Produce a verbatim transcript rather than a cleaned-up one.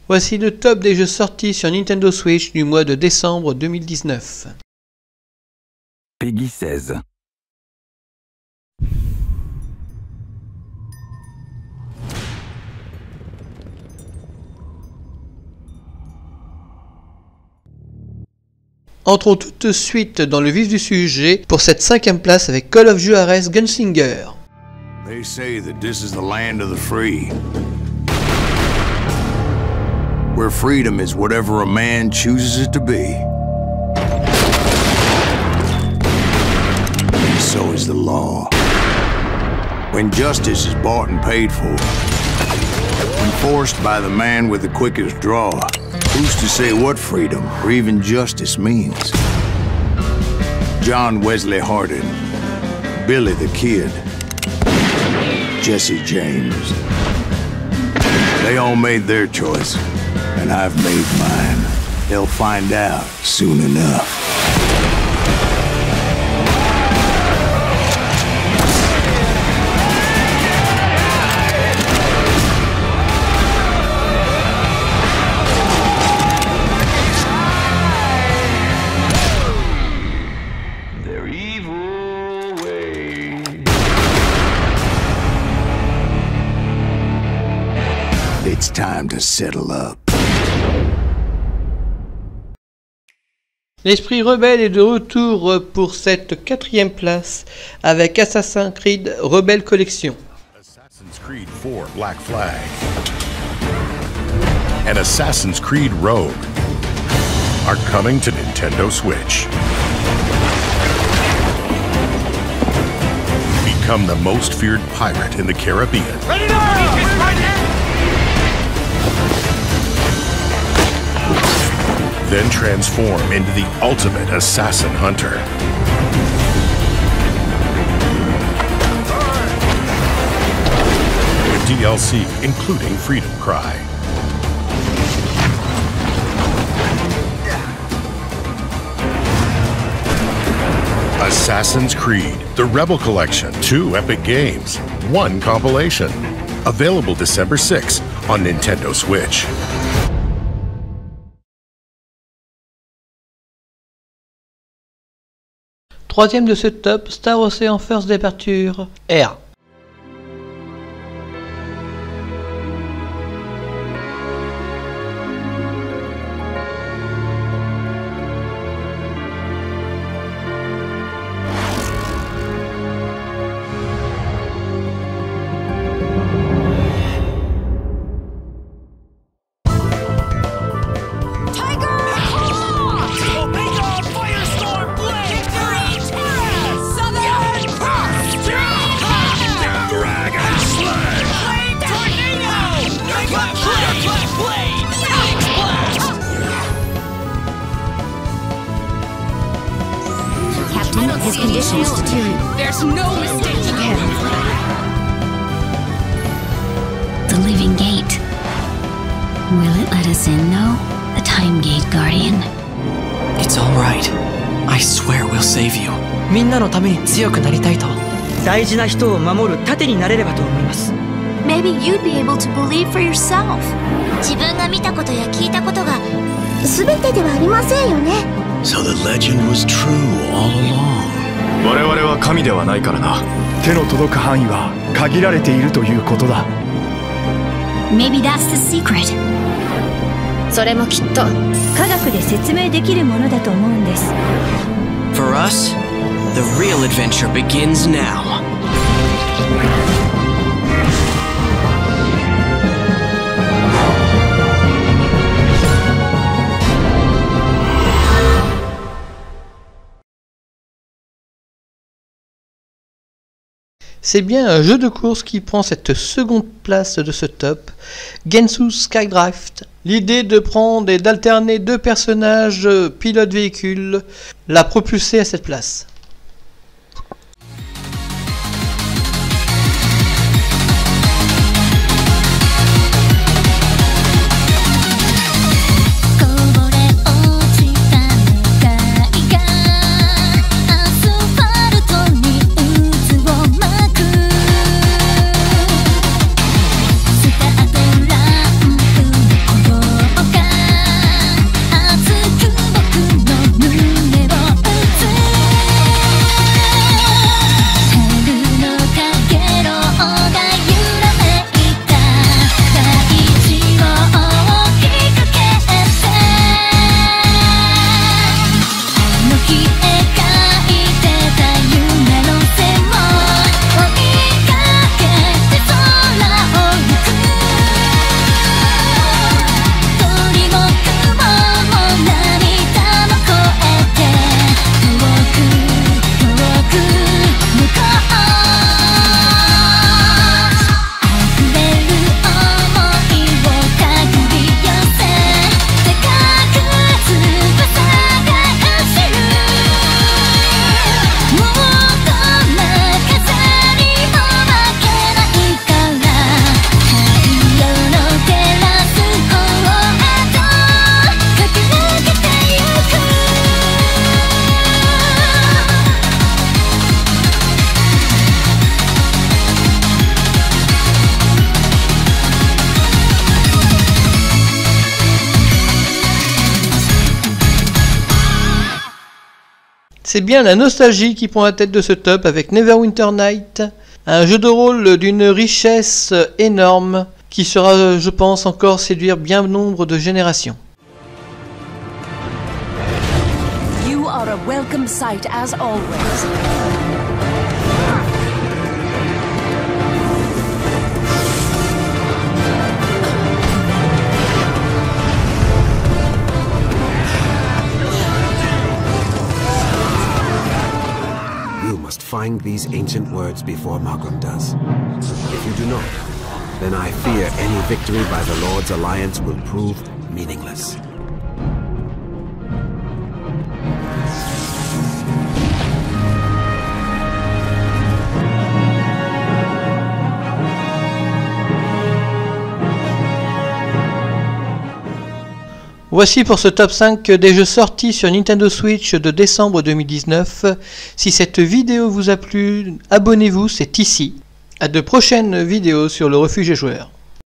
Voici le top des jeux sortis sur Nintendo Switch du mois de décembre deux mille dix-neuf. Peggy seize. Entrons tout de suite dans le vif du sujet pour cette cinquième place avec Call of Juarez Gunslinger. They say that this is the land of the free, where freedom is whatever a man chooses it to be. So is the law. When justice is bought and paid for, enforced by the man with the quickest draw, who's to say what freedom or even justice means? John Wesley Hardin, Billy the Kid, Jesse James. They all made their choice, and I've made mine. They'll find out soon enough. It's time to settle up. L'esprit rebelle est de retour pour cette quatrième place avec Assassin's Creed Rebelle Collection. Assassin's Creed four Black Flag and Assassin's Creed Rogue are coming to Nintendo Switch. Become the most feared pirate in the Caribbean. Ready now! Then transform into the ultimate assassin hunter. With D L C including Freedom Cry. Assassin's Creed, the Rebel Collection, two epic games, one compilation. Available December sixth on Nintendo Switch. Troisième de ce top, Star Ocean First Departure R. His conditions deteriorate. There's no mistaking him. The living gate. Will it let us in, though? The time gate, Guardian. It's all right. I swear we'll save you. みんなのために強くなりたいと。大事な人を守る盾になれればと思います。 Maybe you'd be able to believe for yourself. 自分が見たことや聞いたことが全てではありませんよね。 So the legend was true all along. 我々は神ではないからな。手の届く範囲は限られているということだ。 Maybe that's the secret. それもきっと科学で説明できるものだと思うんです。 For us, the real adventure begins now. C'est bien un jeu de course qui prend cette seconde place de ce top, Gensu Skydrift. L'idée de prendre et d'alterner deux personnages pilotes véhicules l'a propulsé à cette place. Go C'est bien la nostalgie qui prend la tête de ce top avec Neverwinter Night, un jeu de rôle d'une richesse énorme qui sera, je pense, encore séduire bien nombre de générations. You are a welcome sight as always. You must find these ancient words before Margrim does. If you do not, then I fear any victory by the Lord's alliance will prove meaningless. Voici pour ce top cinq des jeux sortis sur Nintendo Switch de décembre deux mille dix-neuf. Si cette vidéo vous a plu, abonnez-vous, c'est ici. À de prochaines vidéos sur le Refuge des joueurs.